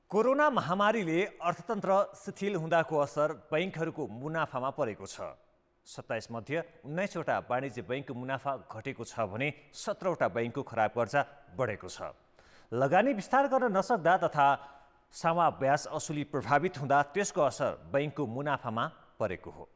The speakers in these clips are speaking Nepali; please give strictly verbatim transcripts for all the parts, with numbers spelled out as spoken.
कोरोना महामारीले अर्थतन्त्र शिथिल हुँदाको असर बैंकहरूको मुनाफामा परेको छ। सत्ताइस मध्ये उन्नाइसवटा वाणिज्य बैंकको मुनाफा घटेको छ भने सत्रवटा बैंकको खराब कर्जा बढेको छ। लगानी विस्तार गर्न नसक्दा तथा सामा ब्याज असुली प्रभावित हुँदा त्यसको असर बैंकको मुनाफामा परेको हो।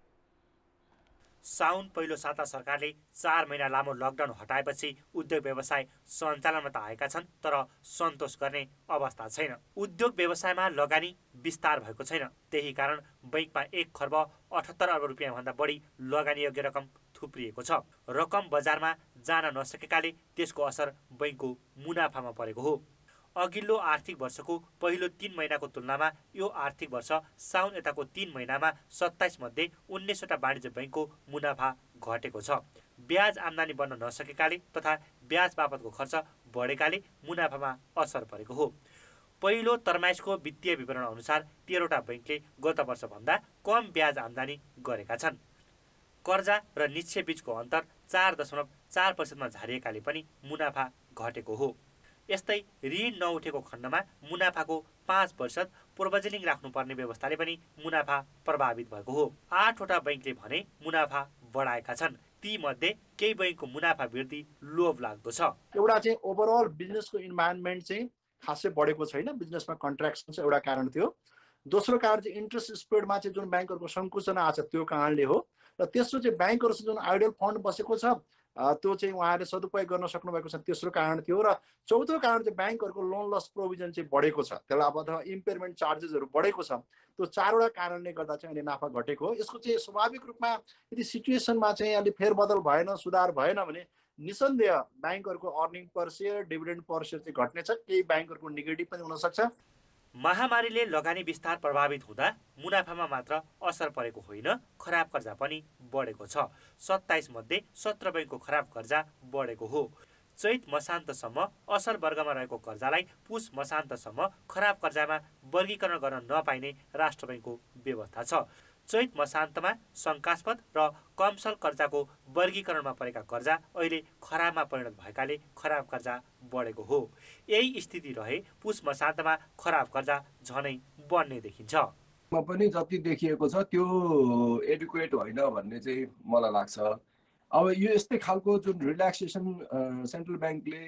साउन पहिलो साता सरकारले चार महिना लामो लकडाउन हटाएपछि उद्योग व्यवसाय सञ्चालनमा त आएका छन्, तर सन्तोष गर्ने अवस्था छैन। उद्योग व्यवसायमा लगानी विस्तार भएको छैन। त्यही कारण बैंकमा एक खर्ब अठहत्तर अर्ब रुपियाँ भन्दा बढी लगानी योग्य रकम थुप्रिएको छ। रकम बजारमा जान नसकेकाले त्यसको असर बैंकको मुनाफामा परेको हो। अघिल्लो आर्थिक वर्षको पहिलो तीन महिनाको तुलनामा यो आर्थिक वर्ष साउन यताको तीन महिनामा सत्ताइस मध्ये उन्नाइसवटा वाणिज्य बैंकको मुनाफा घटेको छ। ब्याज आम्दानी बढ्न नसकेकाले तथा ब्याज बापतको खर्च बढेकाले मुनाफामा असर परेको हो। पहिलो तरमाइसको वित्तीय विवरण अनुसार तेह्रवटा बैंकले गत वर्षभन्दा कम ब्याज आम्दानी गरेका छन्। कर्जा र निक्षेप बीचको अन्तर चार दशमलव चार प्रतिशतमा झारिएकाले पनि मुनाफा घटेको हो। यस्तै ऋण नउठेको खण्डमा मुनाफाको पाँच प्रतिशत प्रोभिजनिङ राख्नुपर्ने व्यवस्थाले पनि मुनाफा प्रभावित भएको हो। आठवटा बैंकले भने मुनाफा बढाएका छन्। ती मध्ये केही बैंकको मुनाफा वृद्धि लोभ लाग्दो छ। एउटा चाहिँ ओभरअल बिजनेसको इन्भाइरोमेन्ट चाहिँ खासै बढेको छैन। बिजनेसमा कन्ट्र्याक्सन चाहिँ एउटा कारण थियो। दोस्रो कारण चाहिँ इन्ट्रेस्ट स्प्रेडमा चाहिँ जुन ब्याङ्कहरूको सङ्कुचन आएको छ त्यो कारणले हो। र तेस्रो चाहिँ ब्याङ्कहरूसँग जुन आइडल फन्ड बसेको छ त्यो चाहिँ उहाँहरूले सदुपयोग गर्न सक्नु भएको छ, तेस्रो कारण थियो। र चौथो कारण चाहिँ ब्याङ्कहरूको लोन लस प्रोभिजन चाहिँ बढेको छ, त्यसलाई अब अथवा इम्पेयरमेन्ट चार्जेसहरू बढेको छ। त्यो चारवटा कारणले गर्दा चाहिँ अहिले नाफा घटेको हो। यसको चाहिँ स्वाभाविक रूपमा यदि सिचुएसनमा चाहिँ अलिक फेरबदल भएन, सुधार भएन भने निसन्देह ब्याङ्कहरूको earning per share, dividend per share चाहिँ घट्नेछ। केही ब्याङ्कहरूको नेगेटिभ पनि हुनसक्छ। महामारीले लगानी विस्तार प्रभावित हुँदा मुनाफामा मात्र असर परेको होइन, खराब कर्जा पनि बढेको छ। सत्ताइस मध्ये सत्र बैंकको खराब कर्जा बढेको हो। चैत मसान्तसम्म असल वर्गमा रहेको कर्जालाई पुस मसान्तसम्म खराब कर्जामा वर्गीकरण गर्न नपाइने राष्ट्र बैंकको व्यवस्था छ। चैत मसान्तमा शङ्कास्पद र कमसल कर्जाको वर्गीकरणमा परेका कर्जा अहिले खराबमा परिणत भएकाले खराब कर्जा बढेको हो। यही स्थिति रहे पुस मसान्तमा खराब कर्जा झनै बढ्ने देखिन्छ। म पनि जति देखिएको छ त्यो एडुक्वेट होइन भन्ने चाहिँ मलाई लाग्छ। अब यो यस्तै खालको जुन रिल्याक्सेसन सेन्ट्रल ब्याङ्कले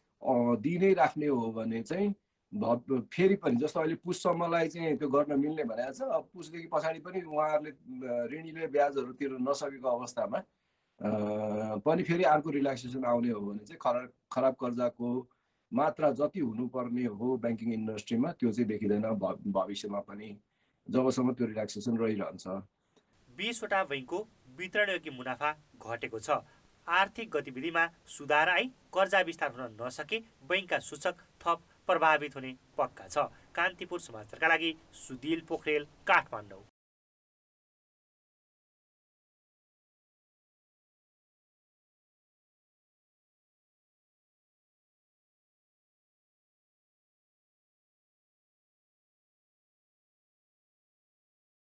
दिनै राख्ने हो भने चाहिँ फेरि पनि जस्तो अहिले पुससम्मलाई चाहिँ त्यो गर्न मिल्ने भनेको छ। अब पुसदेखि पछाडि पनि उहाँहरूले ऋणीले ब्याजहरू तिर्न नसकेको अवस्थामा पनि फेरि अर्को रिल्याक्सेसन आउने हो भने चाहिँ खराब खराब कर्जाको मात्रा जति हुनुपर्ने हो ब्याङ्किङ इन्डस्ट्रीमा त्यो चाहिँ देखिँदैन भविष्यमा पनि, जबसम्म त्यो रिल्याक्सेसन रहिरहन्छ। बीसवटा बैंकको वितरणयोग्य मुनाफा घटेको छ। आर्थिक गतिविधिमा सुधार आई कर्जा विस्तार हुन नसके बैंकका सूचक थप प्रभावित हुने पक्का छ। कान्तिपुर समाचारका लागि सुदिल पोखरेल, काठमाडौँ।